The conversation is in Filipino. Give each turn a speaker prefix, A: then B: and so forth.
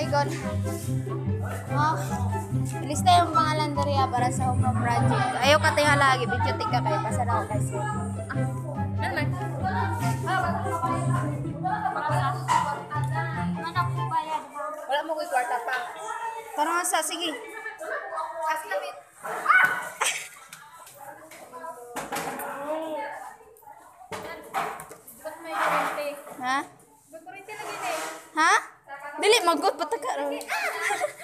A: likod. Oh. Ilista yung pangalan dariya para sa home project. Ayaw ka tayo lagi. Bityotik ka kayo. Pasara ko kasi.
B: Wala mo ko'y kwarta pa.
A: Parang sa, sige.
B: Aslapit.
A: Ha?
B: Magkurente lagi na eh.
A: Ha? Dili, magot. Pataka.